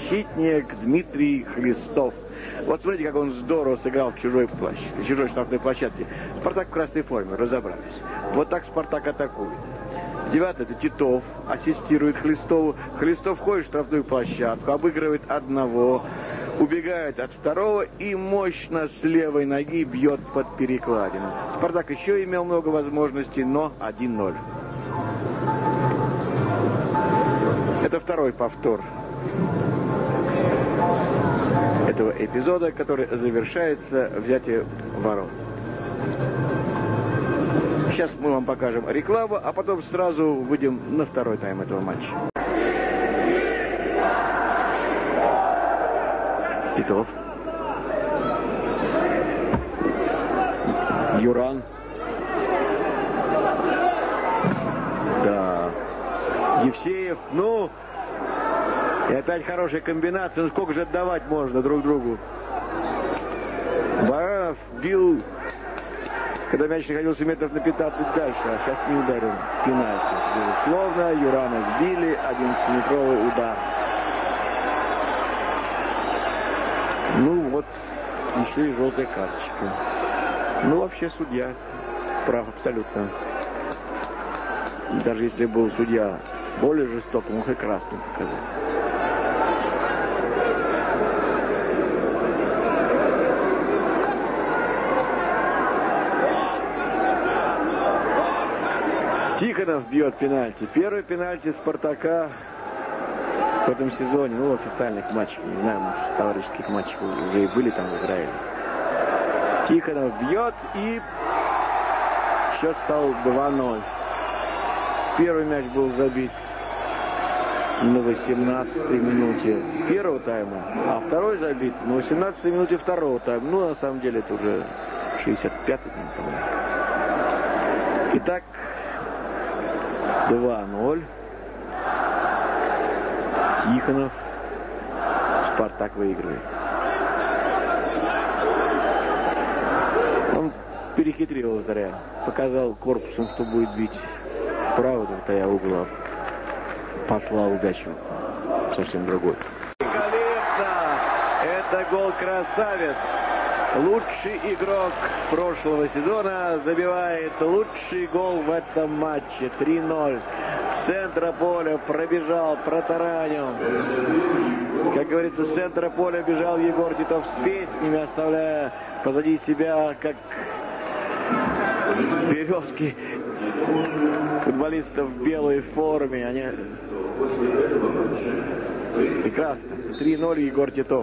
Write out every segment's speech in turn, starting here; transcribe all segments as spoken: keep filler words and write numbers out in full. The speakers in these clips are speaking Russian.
защитник Дмитрий Хлестов. Вот смотрите, как он здорово сыграл в чужой площадь, в чужой штрафной площадке. Спартак в красной форме, разобрались. Вот так Спартак атакует. Девятый — это Титов, ассистирует Хлестову. Хлестов входит в штрафную площадку, обыгрывает одного, убегает от второго и мощно с левой ноги бьет под перекладину. Спартак еще имел много возможностей, но один ноль. Это второй повтор этого эпизода, который завершается взятием ворот. Сейчас мы вам покажем рекламу, а потом сразу выйдем на второй тайм этого матча. Титов. Юран. Да. Евсеев. Ну, и опять хорошая комбинация. Ну, сколько же отдавать можно друг другу? Баранов бил, когда мяч находился метров на пятнадцать дальше, а сейчас не ударил. Пенальти. Безусловно, Юрана сбили. одиннадцатиметровый удар. Ну, вот еще и желтая карточка. Ну, вообще судья прав абсолютно. Даже если был судья более жестокий, мог и красную показать. Тихонов бьет пенальти. Первый пенальти Спартака в этом сезоне. Ну, в официальных матчах. Не знаю, может, в товарищеских матчах уже и были там в Израиле. Тихонов бьет, и счет стал два ноль. Первый мяч был забит на восемнадцатой минуте первого тайма, а второй забит на восемнадцатой минуте второго тайма. Ну, на самом деле, это уже шестьдесят пятый, по-моему. Итак, два ноль. Тихонов. Спартак выигрывает. Он перехитрил вратаря. Показал корпусом, что будет бить. Право вратаря угла. Послал удачу. Совсем другой. Великолепно! Это гол красавец. Лучший игрок прошлого сезона забивает лучший гол в этом матче. три ноль. С центра поля пробежал, протаранил. Как говорится, с центра поля бежал Егор Титов с песнями, оставляя позади себя, как березки, футболистов в белой форме. Они... Прекрасно. три ноль Егор Титов.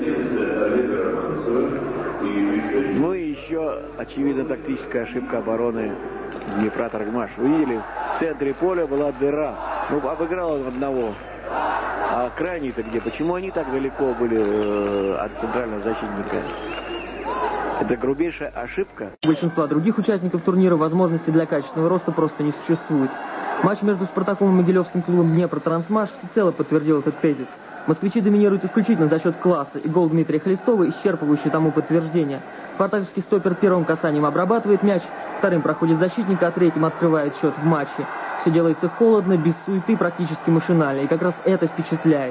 Ну и еще, очевидно, тактическая ошибка обороны Днепра Таргмаш. Вы видели, в центре поля была дыра. Ну, обыграл он одного. А крайние-то где? Почему они так далеко были э, от центрального защитника? Это грубейшая ошибка. У большинства других участников турнира возможности для качественного роста просто не существует. Матч между Спартаком и Могилевским клубом Днепр-Трансмаш всецело подтвердил этот тезис. Москвичи доминируют исключительно за счет класса, и гол Дмитрия Хлестова исчерпывающий тому подтверждение. Спартаковский стопер первым касанием обрабатывает мяч, вторым проходит защитник, а третьим открывает счет в матче. Все делается холодно, без суеты, практически машинально, и как раз это впечатляет.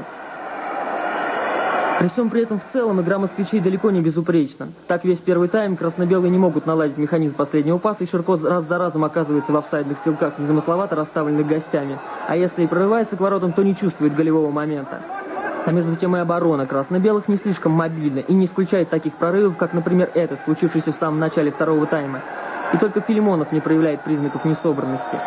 При всем при этом в целом игра москвичей далеко не безупречна. Так весь первый тайм красно-белые не могут наладить механизм последнего паса, и Ширко раз за разом оказывается в офсайдных стрелках, незамысловато расставленных гостями. А если и прорывается к воротам, то не чувствует голевого момента. А между тем и оборона красно-белых не слишком мобильна и не исключает таких прорывов, как, например, этот, случившийся в самом начале второго тайма. И только Филимонов не проявляет признаков несобранности.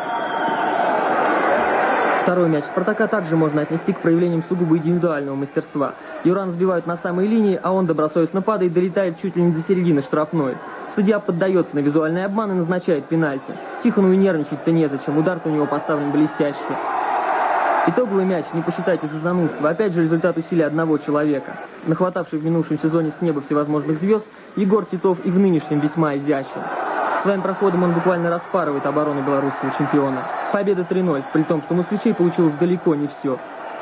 Второй мяч Спартака также можно отнести к проявлениям сугубо индивидуального мастерства. Юран сбивают на самой линии, а он добросовестно падает, долетает чуть ли не до середины штрафной. Судья поддается на визуальный обман и назначает пенальти. Тихонову нервничать-то незачем, удар-то у него поставлен блестящий. Итоговый мяч не посчитайте за занудство, опять же результат усилий одного человека. Нахватавший в минувшем сезоне с неба всевозможных звезд, Егор Титов и в нынешнем весьма изящен. Своим проходом он буквально распарывает оборону белорусского чемпиона. Победа три ноль, при том, что москвичей получилось далеко не все.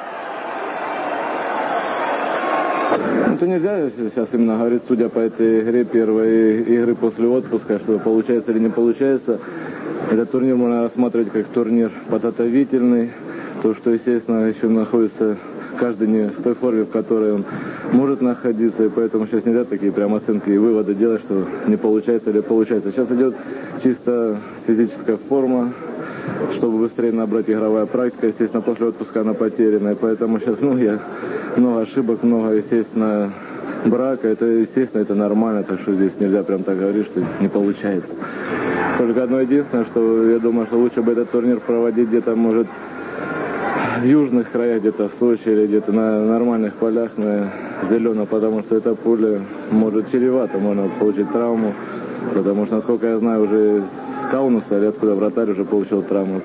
Это нельзя сейчас именно говорить, судя по этой игре, первой игры после отпуска, что получается или не получается. Этот турнир можно рассматривать как турнир подготовительный. То, что, естественно, еще находится каждый не в той форме, в которой он может находиться, и поэтому сейчас нельзя такие прям оценки и выводы делать, что не получается или получается. Сейчас идет чисто физическая форма, чтобы быстрее набрать игровая практика. Естественно, после отпуска она потерянная, поэтому сейчас, ну, я много ошибок, много, естественно, брака. Это, естественно, это нормально, так что здесь нельзя прям так говорить, что не получается. Только одно единственное, что я думаю, что лучше бы этот турнир проводить где-то, может, в южных краях, где-то в Сочи или где-то на нормальных полях, на зеленом, потому что эта пуля может чревато, можно получить травму, потому что, насколько я знаю, уже с Каунаса, или откуда вратарь уже получил травму.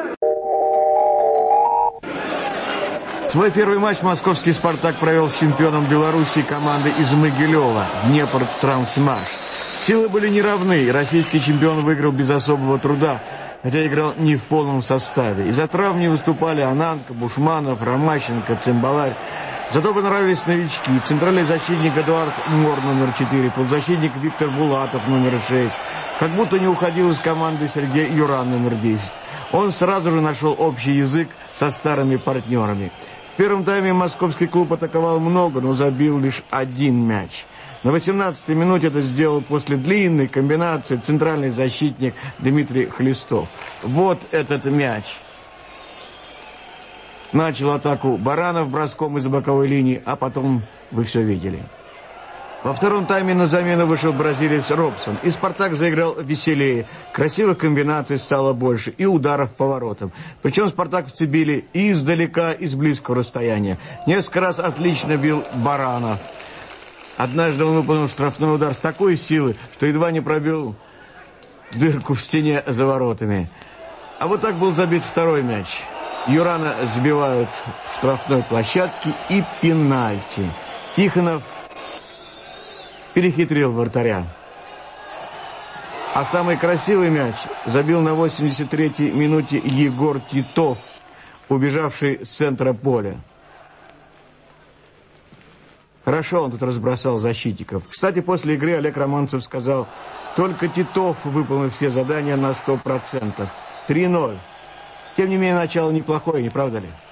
Свой первый матч московский «Спартак» провел с чемпионом Беларуси командой из Могилева, Днепр-Трансмаш. Силы были неравны, и российский чемпион выиграл без особого труда, хотя играл не в полном составе. Из-за травм не выступали Ананко, Бушманов, Ромащенко, Цимбаларь. Зато понравились новички. Центральный защитник Эдуард Мор, номер четыре, полузащитник Виктор Булатов, номер шесть. Как будто не уходил из команды Сергей Юран, номер десять. Он сразу же нашел общий язык со старыми партнерами. В первом тайме московский клуб атаковал много, но забил лишь один мяч. На восемнадцатой минуте это сделал после длинной комбинации центральный защитник Дмитрий Хлестов. Вот этот мяч. Начал атаку Баранов броском из боковой линии, а потом вы все видели. Во втором тайме на замену вышел бразилец Робсон, и «Спартак» заиграл веселее. Красивых комбинаций стало больше и ударов по воротам. Причем спартаковцы били и издалека, и с близкого расстояния. Несколько раз отлично бил Баранов. Однажды он выполнил штрафной удар с такой силы, что едва не пробил дырку в стене за воротами. А вот так был забит второй мяч. Юрана сбивают в штрафной площадке и пенальти. Тихонов перехитрил вратаря. А самый красивый мяч забил на восемьдесят третьей минуте Егор Титов, убежавший с центра поля. Хорошо он тут разбросал защитников. Кстати, после игры Олег Романцев сказал: только Титов выполнил все задания на сто процентов. три ноль. Тем не менее, начало неплохое, не правда ли?